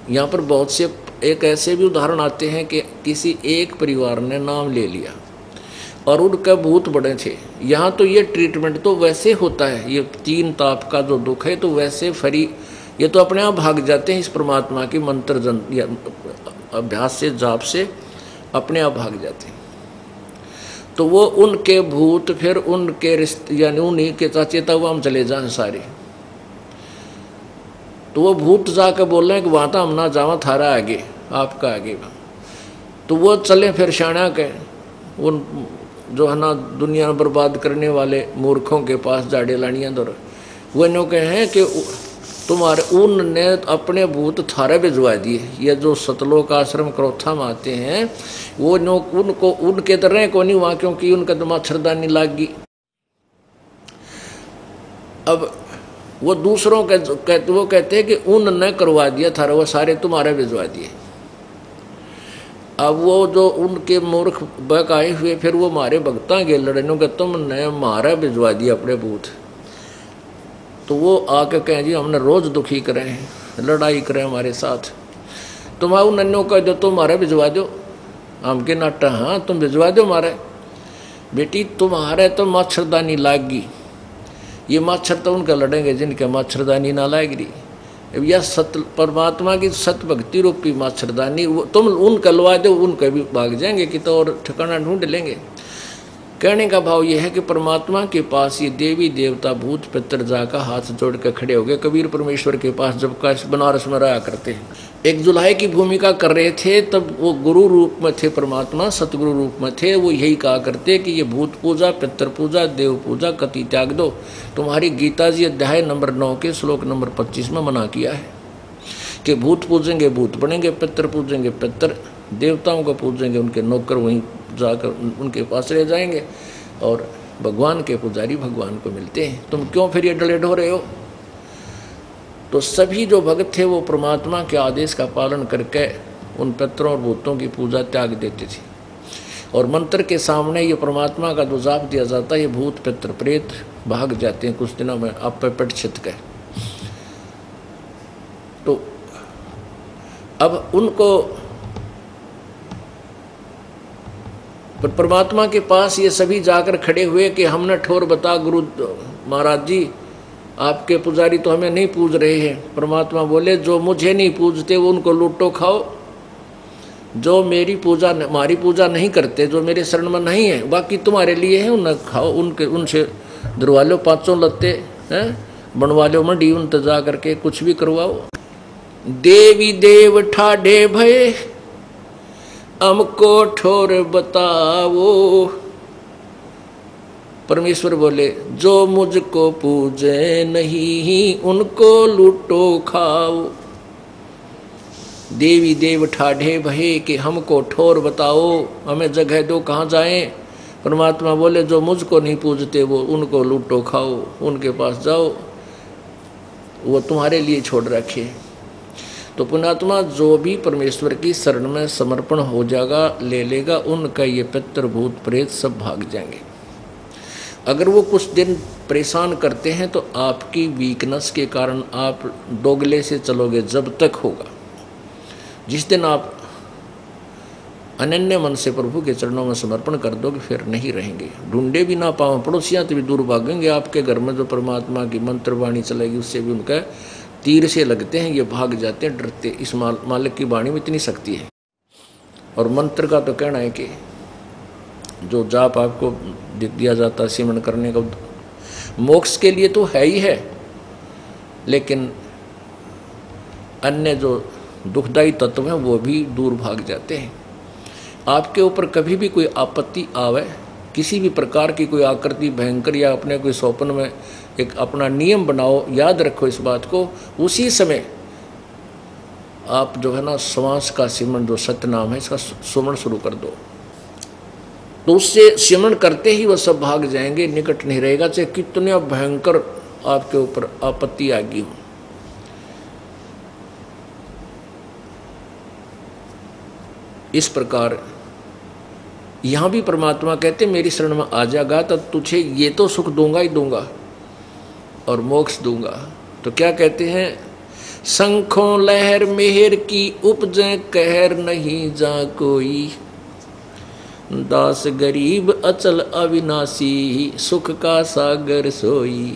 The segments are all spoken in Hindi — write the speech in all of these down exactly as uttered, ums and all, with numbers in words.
यहाँ पर बहुत से एक ऐसे भी उदाहरण आते हैं कि किसी एक परिवार ने नाम ले लिया और उनका भूत बड़े थे। यहाँ तो ये ट्रीटमेंट तो वैसे होता है, ये तीन ताप का जो दुख है तो वैसे फरी, ये तो अपने आप भाग जाते हैं इस परमात्मा की मंत्र जन या अभ्यास से, जाप से अपने आप भाग जाते हैं। तो वो उनके भूत फिर उनके रिश्ते यानी उन्हीं के चेता हुआ हम चले जाएं सारे। तो वो भूत जाकर बोल रहे हैं कि वहाँ तो हम ना जावा, थारा आगे आपका आगे। तो वो चले फिर शाना के उन जो है ना दुनिया में बर्बाद करने वाले मूर्खों के पास जाड़े लानियाँ दौर। वो इन्हों के हैं कि तुम्हारे उनने अपने भूत थारे भिजवा दिए। ये जो सतलोक आश्रम क्रोथा में आते हैं वो नो उनको उनके तरह को नहीं वहाँ, क्योंकि उनका तो मच्छरदानी लाग गई। अब वो दूसरों के कहते वो कहते हैं कि उनने करवा दिया थारा, वो सारे तुम्हारे भिजवा दिए। अब वो जो उनके मूर्ख बक आए हुए फिर वो मारे भगता के लड़नों के तुमने मारा भिजवा दिया अपने भूत। तो वो आके कहें जी हमने रोज दुखी करें, लड़ाई करें हमारे साथ, तुम्हारे नन्नों का जो तुम्हारे भिजवा दो हम के नाटा। हाँ तुम भिजवा दो हमारे बेटी, तुम्हारे तो मच्छरदानी लाग गई। ये मच्छर तो उनका लड़ेंगे जिनके मच्छरदानी ना लाग रही। यह सत परमात्मा की सत भक्ति रूपी मच्छरदानी वो तुम उन कलवा दो, उनके भी भाग जाएंगे कि तो और ठिकाना ढूंढ लेंगे। कहने का भाव यह है कि परमात्मा के पास ये देवी देवता भूत पितर जाकर हाथ जोड़ कर खड़े हो गए। कबीर परमेश्वर के पास जब का बनारस में रहा करते हैं, एक जुलाई की भूमिका कर रहे थे, तब वो गुरु रूप में थे, परमात्मा सतगुरु रूप में थे। वो यही कहा करते कि ये भूत पूजा पितर पूजा देव पूजा कति त्याग दो। तुम्हारी गीता जी अध्याय नंबर नौ के श्लोक नंबर पच्चीस में मना किया है कि भूत पूजेंगे भूत बनेंगे, पितर पूजेंगे पितर, देवताओं को पूजेंगे उनके नौकर वहीं जाकर उनके पास रह जाएंगे और भगवान के पुजारी भगवान को मिलते हैं। तुम क्यों फिर ये डलेड हो रहे हो? तो सभी जो भक्त थे वो परमात्मा के आदेश का पालन करके उन पितरों और भूतों की पूजा त्याग देते थे। और मंत्र के सामने ये परमात्मा का जो जाप दिया जाता है, ये भूत पितर प्रेत भाग जाते हैं कुछ दिनों में आप पे पट छित के। तो अब उनको पर परमात्मा के पास ये सभी जाकर खड़े हुए कि हमने ठोर बता गुरु महाराज जी, आपके पुजारी तो हमें नहीं पूज रहे हैं। परमात्मा बोले जो मुझे नहीं पूजते वो उनको लूटो खाओ, जो मेरी पूजा हमारी पूजा नहीं करते, जो मेरे शरण में नहीं है, बाकी तुम्हारे लिए है, उन्हें खाओ, उनके उनसे धरवा लो पाँचों लत्ते हैं, बनवा लो मंडी, उन जा करके कुछ भी करवाओ। देवी देव ठाढ़े भये हमको ठोर बताओ। परमेश्वर बोले जो मुझको पूजे नहीं उनको लूटो खाओ। देवी देव ठाढ़े भये कि हमको ठोर बताओ, हमें जगह दो, कहाँ जाएं? परमात्मा बोले जो मुझको नहीं पूजते वो उनको लूटो खाओ, उनके पास जाओ, वो तुम्हारे लिए छोड़ रखे। तो पुण्यात्मा जो भी परमेश्वर की शरण में समर्पण हो जाएगा, ले लेगा, उनका ये पितर भूत प्रेत सब भाग जाएंगे। अगर वो कुछ दिन परेशान करते हैं तो आपकी वीकनेस के कारण आप दोगले से चलोगे जब तक होगा। जिस दिन आप अनन्य मन से प्रभु के चरणों में समर्पण कर दोगे फिर नहीं रहेंगे। ढूंढे भी ना पाओ, पड़ोसियाँ तो भी दूर भागेंगे। आपके घर में जो परमात्मा की मंत्र वाणी चलेगी उससे भी उनका तीर से लगते हैं, ये भाग जाते हैं डरते। इस माल, मालिक की वाणी में इतनी शक्ति है। और मंत्र का तो कहना है कि जो जाप आपको दिया जाता है सिमरन करने का, मोक्ष के लिए तो है ही है, लेकिन अन्य जो दुखदायी तत्व हैं वो भी दूर भाग जाते हैं। आपके ऊपर कभी भी कोई आपत्ति आवे, किसी भी प्रकार की कोई आकृति भयंकर या अपने कोई स्वप्न में एक अपना नियम बनाओ, याद रखो इस बात को, उसी समय आप जो है ना श्वास का सिमरन, जो सत्य नाम है इसका सुमरण शुरू कर दो। तो उससे सिमरन करते ही वह सब भाग जाएंगे, निकट नहीं रहेगा, चाहे कितने भयंकर आपके ऊपर आपत्ति आ गई हो। इस प्रकार यहाँ भी परमात्मा कहते मेरी शरण में आ जाएगा तो तुझे ये तो सुख दूंगा ही दूंगा और मोक्ष दूंगा। तो क्या कहते हैं शंखों लहर मेहर की उपजे कहर नहीं जा कोई। दास गरीब अचल अविनाशी सुख का सागर सोई।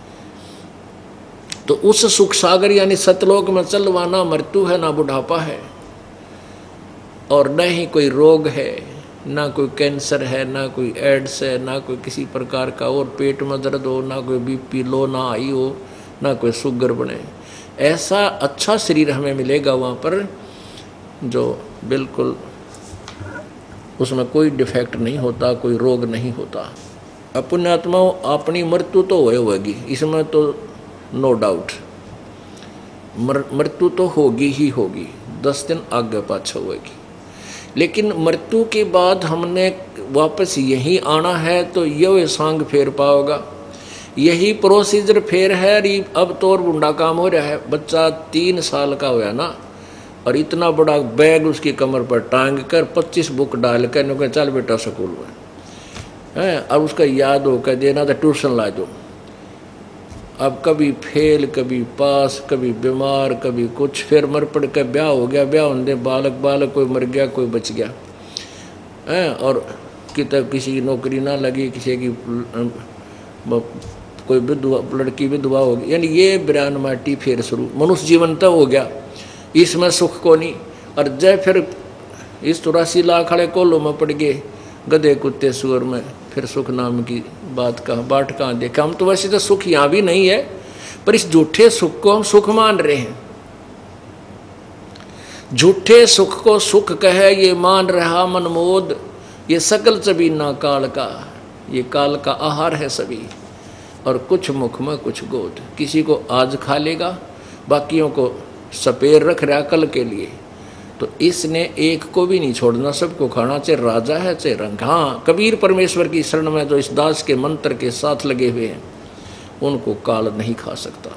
तो उस सुख सागर यानी सतलोक में चलवा ना मृत्यु है, ना बुढ़ापा है, और न ही कोई रोग है, ना कोई कैंसर है, ना कोई एड्स है, ना कोई किसी प्रकार का और पेट में दर्द हो, ना कोई बीपी लो ना आई हो, ना कोई शुगर बने। ऐसा अच्छा शरीर हमें मिलेगा वहाँ पर जो बिल्कुल उसमें कोई डिफेक्ट नहीं होता, कोई रोग नहीं होता। अपने आत्माओं अपनी मृत्यु तो हुए होगी, इसमें तो नो डाउट, मृत्यु तो होगी ही होगी, दस दिन आगे पाछा होगी। लेकिन मृत्यु के बाद हमने वापस यही आना है तो यह सांग फेर पाओगा, यही प्रोसीजर फेर है। अब तो और बुढ़ा काम हो रहा है, बच्चा तीन साल का हुआ ना और इतना बड़ा बैग उसकी कमर पर टांग कर पच्चीस बुक डाल कर नुके चल बेटा स्कूल में है, अब उसका याद हो कर देना तो ट्यूशन ला दो। अब कभी फेल, कभी पास, कभी बीमार, कभी कुछ, फिर मर पड़ कर ब्याह हो गया, ब्याह होने बालक बालक कोई मर गया कोई बच गया है, और कितने किसी की नौकरी ना लगी, किसी की कोई विधवा लड़की विधवा हो गई, यानी ये बिरान माटी फिर शुरू। मनुष्य जीवन तो हो गया, इसमें सुख को नहीं। और जय फिर इस चौरासी लाख खड़े कोलों में पड़ गए गधे कुत्ते सुअर में, फिर सुख नाम की बात कहाँ बाट कहाँ देखा। हम तो वैसे तो सुख यहाँ भी नहीं है, पर इस झूठे सुख को हम सुख मान रहे हैं। झूठे सुख को सुख कहे ये मान रहा मनमोद, ये सकल चबीना काल का, ये काल का आहार है सभी। और कुछ मुख में कुछ गोद, किसी को आज खा लेगा, बाकियों को सपेर रख रहा कल के लिए। तो इसने एक को भी नहीं छोड़ना, सबको खाना, चाहे राजा है चाहे रंग। हाँ, कबीर परमेश्वर की शरण में जो इस दास के मंत्र के साथ लगे हुए हैं उनको काल नहीं खा सकता,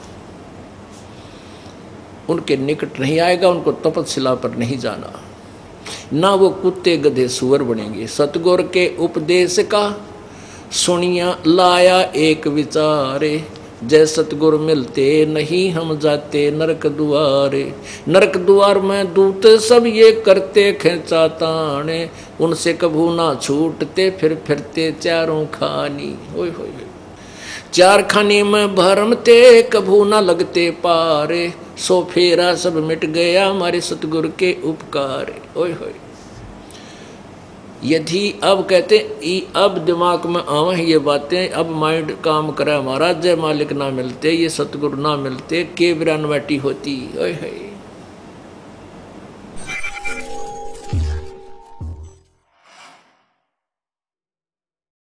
उनके निकट नहीं आएगा, उनको तपस्या पर नहीं जाना, ना वो कुत्ते गधे सुअर बनेंगे। सतगुर के उपदेश का सुनिया लाया एक विचारे, जय सतगुर मिलते नहीं हम जाते नरक दुआरे। नरक द्वार में दूत सब ये करते खेचा ताने, उनसे कभू ना छूटते फिर फिरते चारों खानी। ओए होए चार खाने में भरमते कभू ना लगते पारे, सो फेरा सब मिट गया हमारे सतगुर के उपकार। ओए होए यदि अब कहते अब दिमाग में आवे ये बातें, अब माइंड काम करे हमारा, जय मालिक ना मिलते, ये सतगुरु ना मिलते, के बिरानवाटी होती। ओए होए